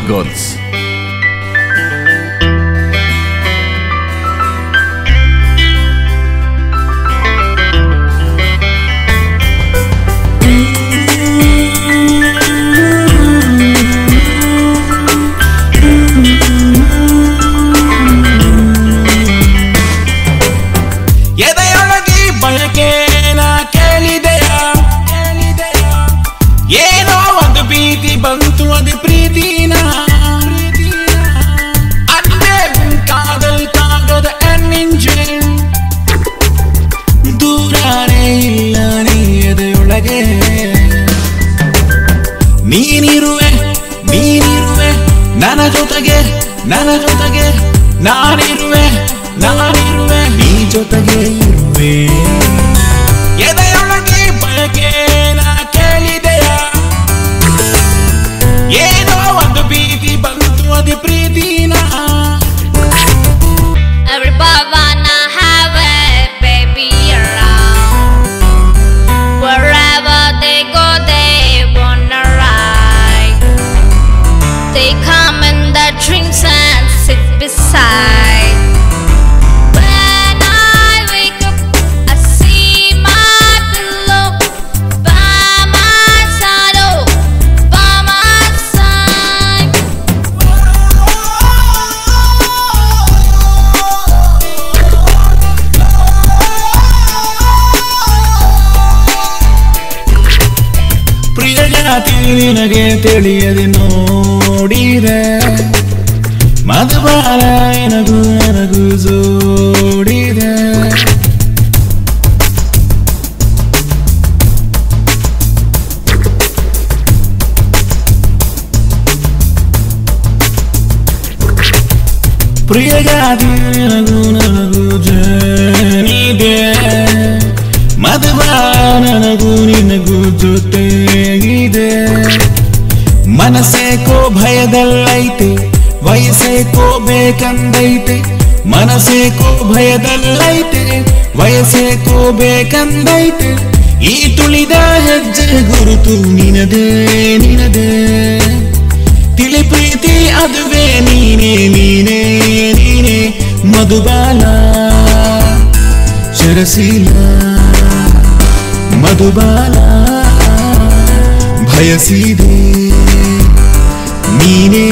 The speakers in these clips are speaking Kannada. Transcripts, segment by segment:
Records. ಬಂತು ಅದು ಪ್ರೀತಿನ ಅಲ್ಲೇ ಕಾದಲ್ ಕಾಗದ ಎಂಜಿನ್ ದೂರನೇ ಇಲ್ಲ ನೀ ಎದೆಯೊಳಗೆ ನೀನಿರುವೆ ನನ್ನ ಜೊತೆಗೆ ನಾನಿರುವೆ ನೀ ಜೊತೆಗೆ ಇರುವೆ ಎದೆಯೊಳಗೆ ಬಯಕೆ ನಾ ಕೇಳಿದೆಯ ಏನೋ ಒಂದು ಭೀತಿ ಬಂತು ಅದು ಪ್ರೀತಿನ Everybody wanna have a baby around. Wherever they go, they wanna ride. They come in their dreams and sit beside. When I wake up, I see my pillow by my side, oh, by my side. ಪ್ರಿಯ ಜಾತಿ ನಿನಗೆ ತಿಳಿಯದೆ ನೋಡಿದೆ ಮಧುಬಾಲ ನನಗೂ ಜೋಡಿದೆ ಪ್ರಿಯ ಜಾತಿ ನನಗೂ ಜನಿದೆ ಮಧುಬಾಲ ನಿನಗೂ ಜೊತೆಗಿದೆ ಮನಸ್ಸೇಕೋ ಭಯದಲ್ಲೈತೆ ವಯಸ್ಸೇಕೋ ಬೇಕಂದೈತೆ ಮನಸ್ಸೇಕೋ ಭಯದಲ್ಲೈತೆ ವಯಸ್ಸೇಕೋ ಬೇಕಂದೈತೆ ಈ ತುಳಿದ ಹೆಜ್ಜೆ ಗುರುತು ನಿನದೇ ತಿಳಿ ಪ್ರೀತಿ ಅದುವೇ ನೀನೇ ಮಧುಬಾಲ ಶರಶೀಲ ಮಧುಬಾಲ ಭಯಸಿದೆ ನೀನೇ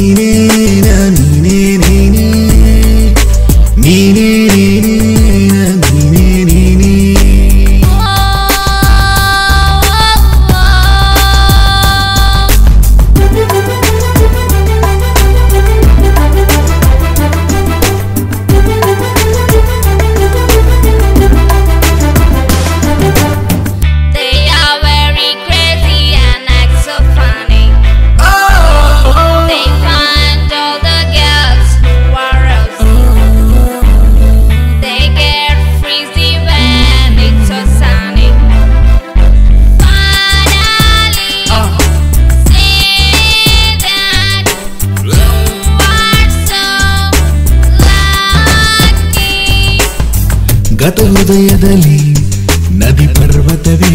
ಗತ ಹೃದಯದಲ್ಲಿ ನದಿ ಪರ್ವತವೇ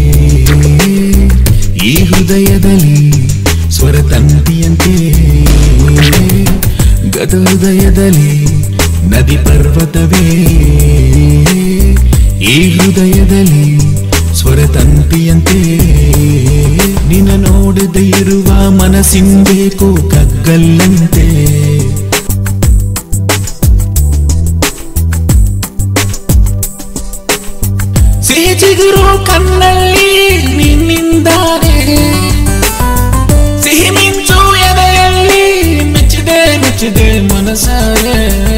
ಈ ಹೃದಯದಲ್ಲಿ ಸ್ವರ ತಂತಿಯಂತೆ ಗತ ಹೃದಯದಲ್ಲಿ ನದಿ ಪರ್ವತವೇ ಈ ಹೃದಯದಲ್ಲಿ ಸ್ವರ ತಂತಿಯಂತೆ ನಿನ್ನ ನೋಡದೆ ಇರುವ ಮನಸ್ಸಿಂಬೇಕೋ ಕಗ್ಗಲ್ಲಂತೆ ಸಿಹಿ ಚಿಗುರು ಕಣ್ಣಲ್ಲಿ ನಿನ್ನಿಂದಾನೆ ಸಿಹಿ ಮಿಂಚು ಎದೆಯಲ್ಲಿ ಮೆಚ್ಚಿದೆ ಮನಸಾರೆ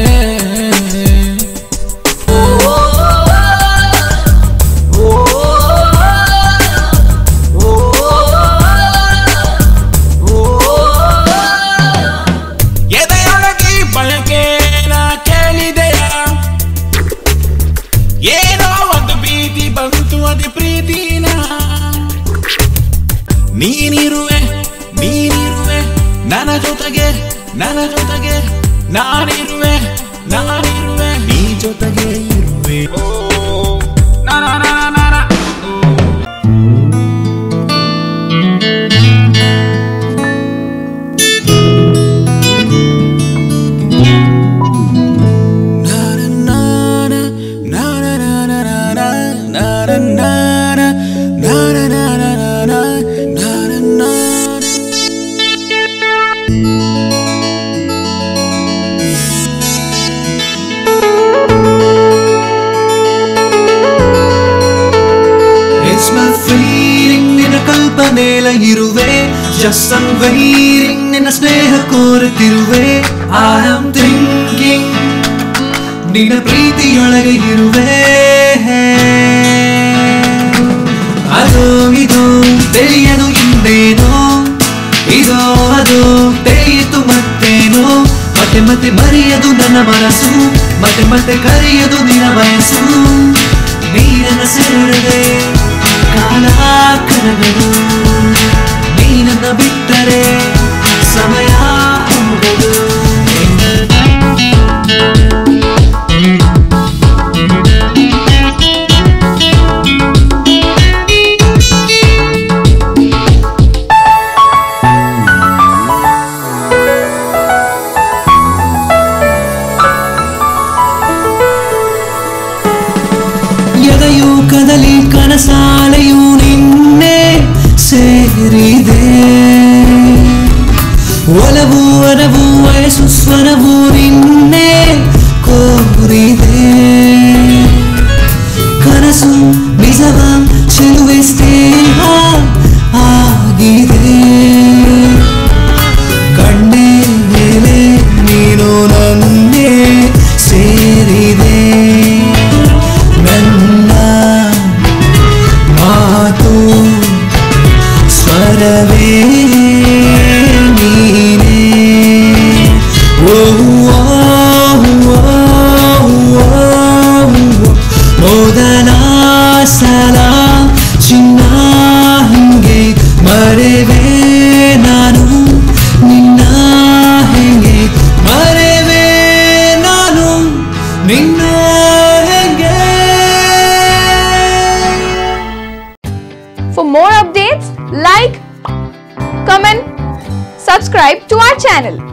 ಎದೆಯೊಳಗೆ ಬಯಕೆ ನಾ ಕೇಳಿದೆಯ ಏನೋ ಒಂದು ಭೀತಿ ಬಂತು ಅದು ಪ್ರೀತಿನ ನೀನಿರುವೆ ನನ್ನ ಜೊತೆಗೆ ನಾನಿರುವೆ feeling ನಿನ್ನ ಕಲ್ಪನೆಲ ಇರುವೆ just I'm waiting ನಿನ್ನ ಸ್ನೇಹ ಕೋರುತ್ತಿರುವೆ I am thinking ನಿನ್ನ ಪ್ರೀತಿಯೊಳಗೆ ಇರುವೆ ಅದು ಇದು ತಿಳಿಯದು ಹಿಂದೇನೋ ಇದೋ ಅದು ತಿಳಿಯಿತು ಮತ್ತೇನೋ ಮತ್ತೆ ಮತ್ತೆ ಮರೆಯದು ನನ್ನ ಮನಸ್ಸು ಮತ್ತೆ ಮತ್ತೆ ಕರೆಯದು ನಿನ್ನ ವಯಸ್ಸು ನೀರನ್ನ ಸೇರದೆ ಕಾಲ ಕರಗದು ನೀನನ್ನ ಬಿಟ್ಟರೆ ಸಮಯ ಹೋಗದು ಎದೆಯು ಕದಲಿ ಕನಸಾಲೆಯು ನಿನ್ನೆ ಸೇರಿದೆ ಒಲವು ಅನವು ವಯಸ್ಸು ಸ್ವರವು ನಿನ್ನೆ ಕೋರಿದೆ ಕನಸು ನಿಜವ ಚೆಲುವೆ ಸ್ನೇಹ ಆಗಿದೆ ಕಣ್ಣೆ ಮೇಲೆ ನೀನು ನನ್ನೇ ಸೇರಿದೆ ಸ್ವರವೇ ನೀನೇ ಮೊದಲ ಸಲ ಚಿನ್ನ ಹಿಂಗೆ ಮರೆವೆ ನಾನು ನಿನ್ನ ಹೆಂಗೆ ಮರೆವೆ ನಾನು ನಿನ್ನ ಹೆಂಗೆ. For more updates, like, comment, subscribe to our channel.